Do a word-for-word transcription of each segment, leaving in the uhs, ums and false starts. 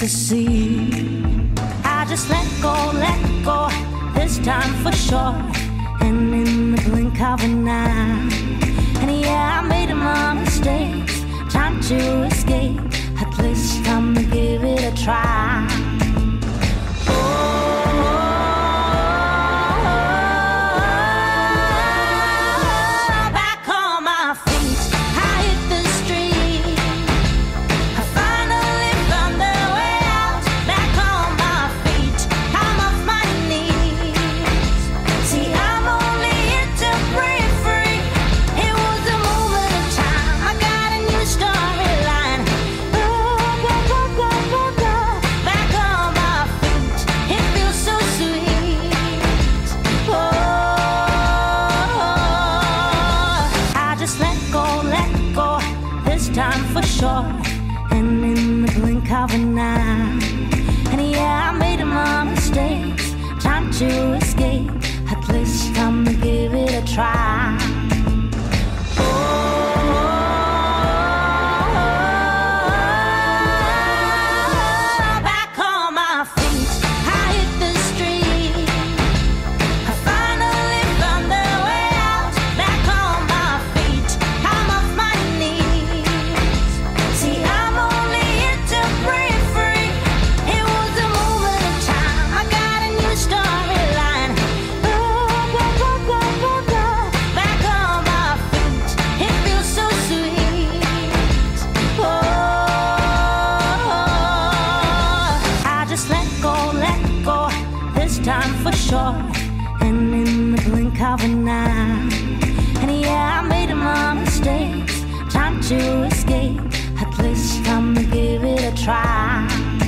sea. I just let go, let go, this time for sure. And in the blink of an eye, and yeah, I made my mistakes, trying to escape. At least I'm gonna give it a try. And in the blink of an eye, and yeah, I made my mistakes, trying to escape. At least I'm gonna give it a try. And in the blink of an eye, and yeah, I made my mistakes, trying to escape. At least I'm gonna give it a try.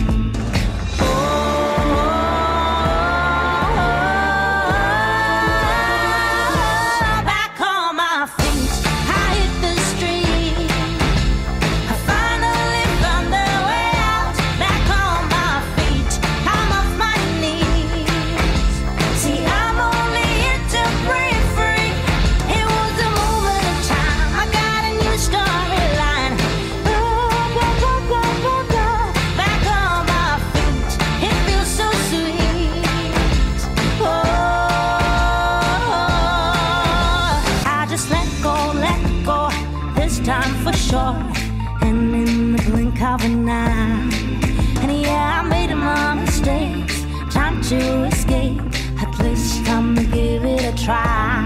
And in the blink of an eye, and yeah, I made my mistakes, trying to escape. At least I'm gonna give it a try.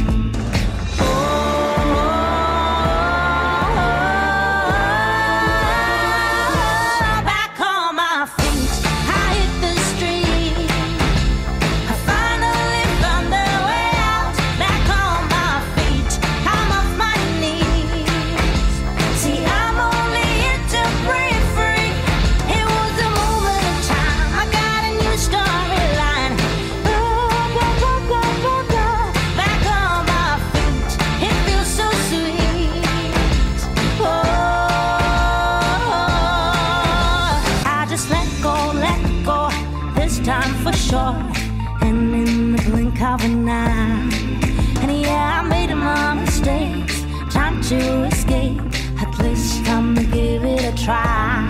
And in the blink of an eye, and yeah, I made my mistakes, trying to escape. At least I'm gonna give it a try.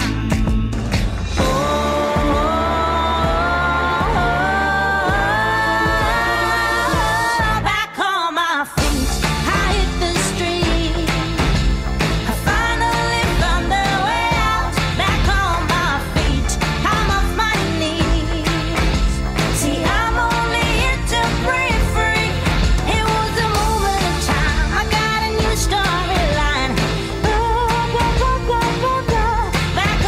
Back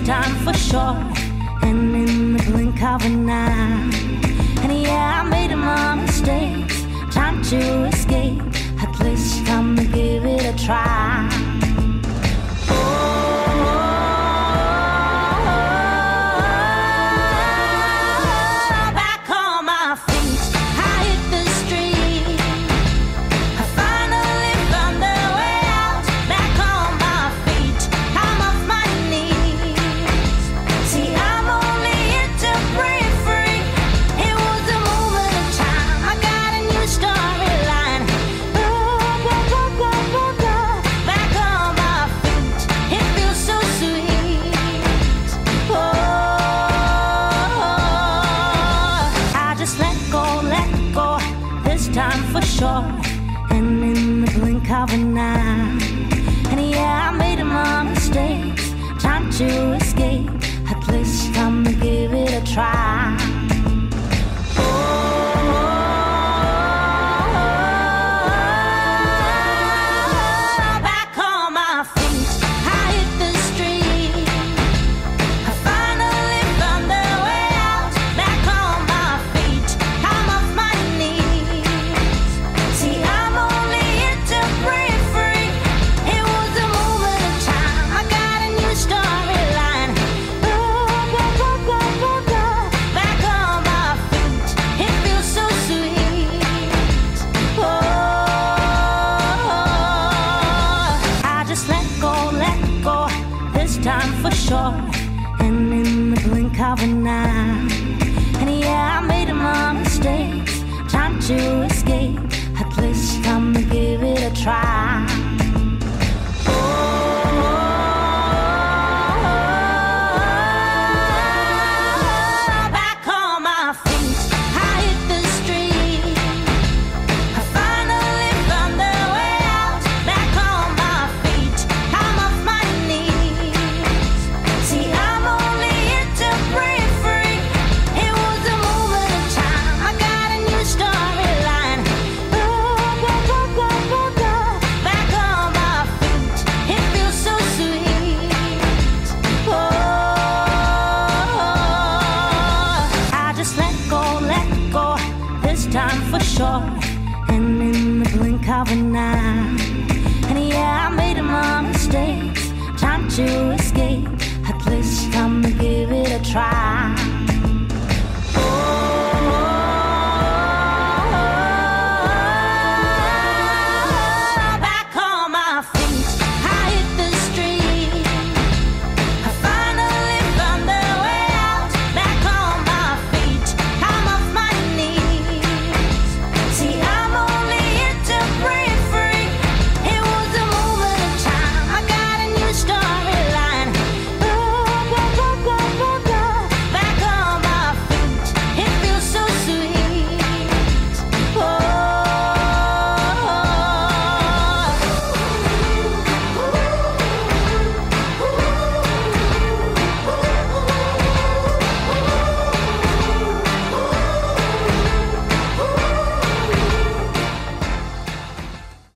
time for sure, and in the blink of an eye. And yeah, I made my mistakes, time to escape. At least I'm gonna give it a try. Time for sure, and in the blink of an eye. And yeah, I made my mistakes, time to escape. At least I'm gonna give it a try. Time for sure, and in the blink of an eye. And yeah, I made my mistakes, time to escape. At least I'm gonna give it a try. Time for sure, and in the blink of an eye. And yeah, I made my mistakes, time to escape. At least I'm gonna give it a try.